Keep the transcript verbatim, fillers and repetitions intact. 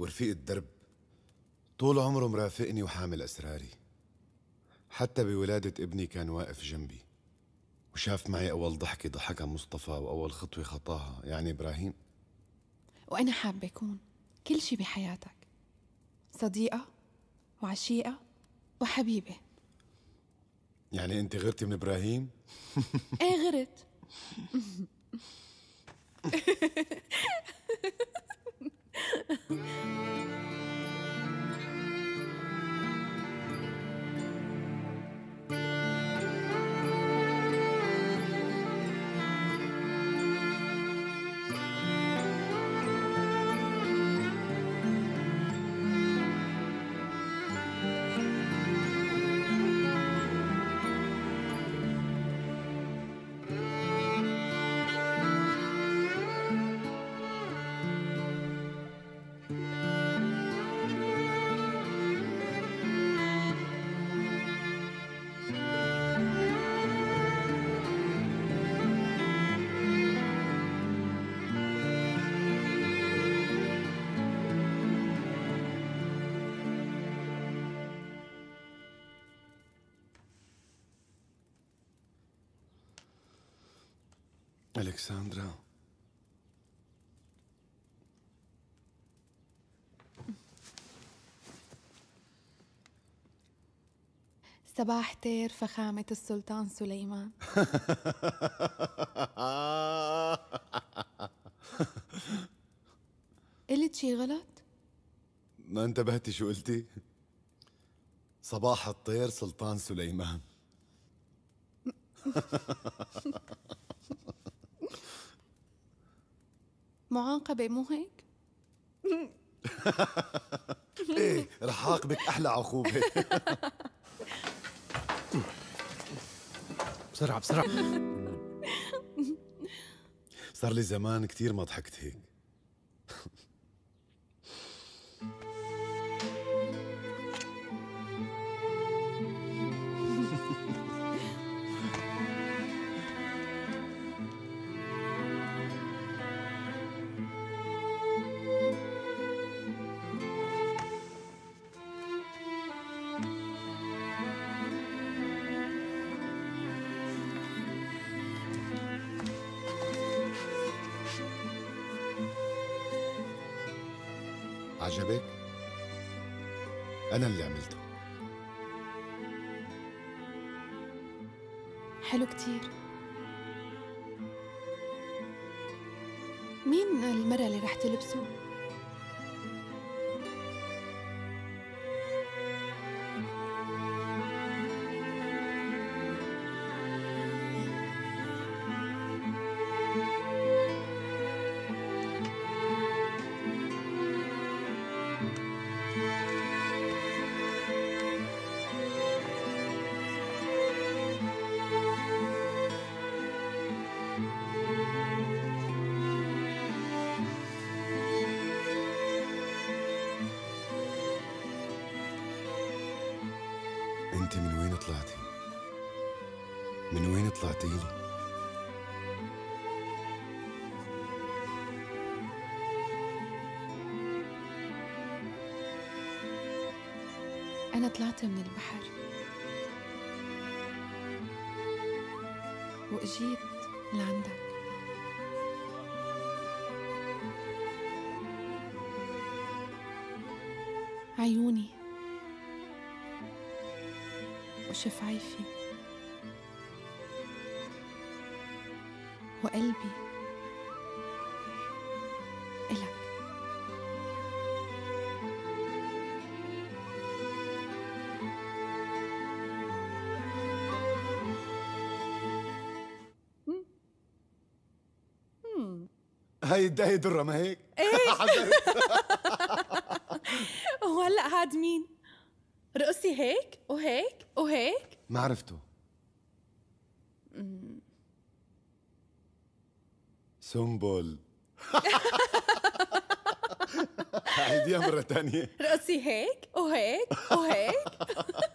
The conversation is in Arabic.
ورفيق الدرب. طول عمره مرافقني وحامل أسراري. حتى بولادة ابني كان واقف جنبي وشاف معي أول ضحكة ضحكها مصطفى وأول خطوة خطاها يعني إبراهيم. وأنا حابة أكون كل شي بحياتك، صديقة وعشيقة وحبيبة. يعني أنت غرتي من إبراهيم؟ إيه غرت. ألكساندرا، صباح تير فخامة السلطان سليمان. قلت شي غلط؟ ما انتبهتي شو قلتي؟ صباح الطير سلطان سليمان. معاقبة مو هيك؟ ايه رح عاقبك احلى عقوبة. بسرعة بسرعة. صار لي زمان كثير ما ضحكت هيك. عجبك؟ أنا اللي عملته. حلو كتير. مين المرأة اللي رح تلبسه؟ أنت من وين طلعتي؟ من وين طلعتي لي؟ أنا طلعت من البحر وإجيت لعندك. عيوني وشفايفي وقلبي إلك. هاي هاي درة ما هيك؟ ايه. وهلا هاد مين؟ رقصي هيك وهيك وهيك؟ ما عرفته. سنبل. عيديها مرة تانية. رقصي هيك وهيك وهيك.